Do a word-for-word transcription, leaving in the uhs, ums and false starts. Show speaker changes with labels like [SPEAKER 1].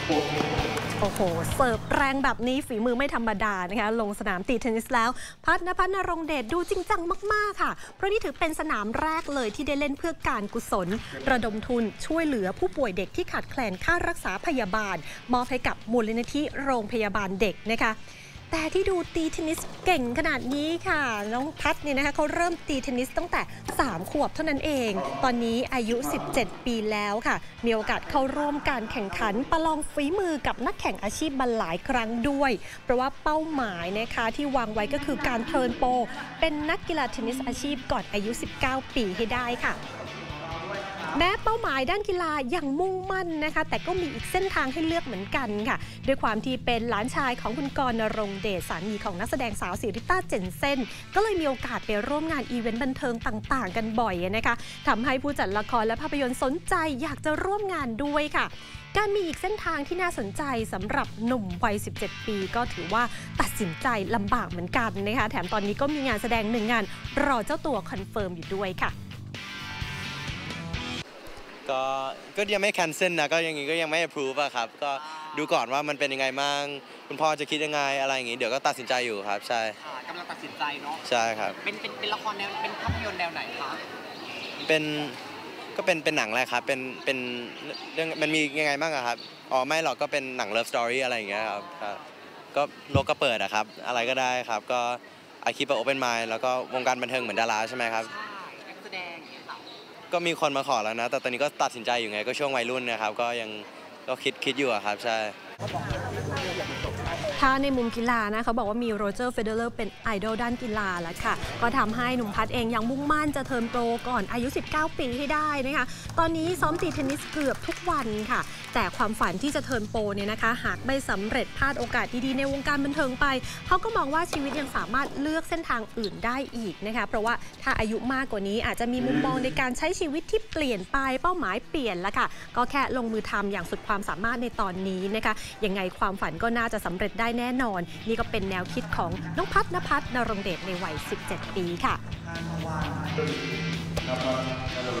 [SPEAKER 1] โอ้โหเสิร์ฟแรงแบบนี้ฝีมือไม่ธรรมดานะคะลงสนามตีเทนนิสแล้วพัฒนพัฒนรงเดชดูจริงจังมากๆค่ะเพราะนี่ถือเป็นสนามแรกเลยที่ได้เล่นเพื่อการกุศลระดมทุนช่วยเหลือผู้ป่วยเด็กที่ขาดแคลนค่ารักษาพยาบาลมอบให้กับมูลนิธิโรงพยาบาลเด็กนะคะแต่ที่ดูตีเทนนิสเก่งขนาดนี้ค่ะน้องพัฒเนี่ยนะคะเขาเริ่มตีเทนนิสตั้งแต่สามขวบเท่านั้นเองตอนนี้อายุสิบเจ็ดปีแล้วค่ะมีโอกาสเข้าร่วมการแข่งขันประลองฝีมือกับนักแข่งอาชีพมาหลายครั้งด้วยเพราะว่าเป้าหมายนะคะที่วางไว้ก็คือการเทิร์นโปรเป็นนักกีฬาเทนนิสอาชีพก่อนอายุสิบเก้าปีให้ได้ค่ะแม้เป้าหมายด้านกีฬายังมุ่งมั่นนะคะแต่ก็มีอีกเส้นทางให้เลือกเหมือนกันค่ะด้วยความที่เป็นหลานชายของคุณกรณรงค์เดชสามีของนักแสดงสาวสิริต้าเจนเซ่นก็เลยมีโอกาสไปร่วมงานอีเวนต์บันเทิงต่างๆกันบ่อยนะคะทำให้ผู้จัดละครและภาพยนตร์สนใจอยากจะร่วมงานด้วยค่ะการมีอีกเส้นทางที่น่าสนใจสำหรับหนุ่มวัยสิบเจ็ดปีก็ถือว่าตัดสินใจลำบากเหมือนกันนะคะแถมตอนนี้ก็มีงานแสดงหนึ่งงานรอเจ้าตัวคอนเฟิร์มอยู่ด้วยค่ะ
[SPEAKER 2] ก็ก็ยังไม่แคนเซิลนะก็ยังงี้ก็ยังไม่ approve อะครับก็ดูก่อนว่ามันเป็นยังไงบ้างคุณพ่อจะคิดยังไงอะไรอย่างงี้เดี๋ยวก็ตัดสินใจอยู่ครับใช่
[SPEAKER 3] กำลังตัดสินใจเนาะ
[SPEAKER 2] ใช่ครับ
[SPEAKER 3] เป็นเป็นเป็นละครแนวเป็นภาพยนตร์แนวไหนคะ
[SPEAKER 2] เป็นก็เป็นเป็นหนังแหละครับเป็นเป็นเรื่องมันมียังไงบ้างอะครับอ๋อไม่หรอกก็เป็นหนัง love story อะไรอย่างเงี้ยครับก็โลกก็เปิดอะครับอะไรก็ได้ครับก็I keep an open mind แล้วก็วงการบันเทิงเหมือนดาราใช่ไหมครับ
[SPEAKER 3] นักแสดง
[SPEAKER 2] ก็มีคนมาขอแล้วนะแต่ตอนนี้ก็ตัดสินใจอยู่ไงก็ช่วงวัยรุ่นนะครับก็ยังก็คิดคิดอยู่ครับใช่
[SPEAKER 1] ถ้าในมุมกีฬานะเขาบอกว่ามีโรเจอร์เฟเดอร์เป็นไอดอลด้านกีฬาแล้วค่ะก็ทำให้หนุ่มพัฒเองยังมุ่งมั่นจะเทิร์นโปรก่อนอายุสิบเก้าปีให้ได้นะคะตอนนี้ซ้อมตีเทนนิสเกือบทุกวันค่ะแต่ความฝันที่จะเทิร์นโปรเนี่ยนะคะหากไม่สำเร็จพลาดโอกาสดีๆในวงการบันเทิงไปเขาก็มองว่าชีวิตยังสามารถเลือกเส้นทางอื่นได้อีกนะคะเพราะว่าถ้าอายุมากกว่านี้อาจจะมีมุมมองในการใช้ชีวิตที่เปลี่ยนไปเป้าหมายเปลี่ยนแล้วค่ะก็แค่ลงมือทำอย่างสุดความสามารถในตอนนี้นะคะยังไงความฝันก็น่าจะสำเร็จได้แน่นอนนี่ก็เป็นแนวคิดของน้องพัฒนภัฒนรงค์เดชในวัยสิบเจ็ดปีค่ะ